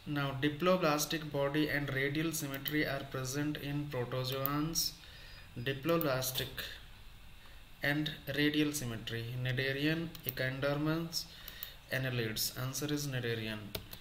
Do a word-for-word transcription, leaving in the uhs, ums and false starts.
Now, diploblastic body and radial symmetry are present in protozoans. Diploblastic and radial symmetry. Cnidarian, echinoderms, annelids. Answer is cnidarian.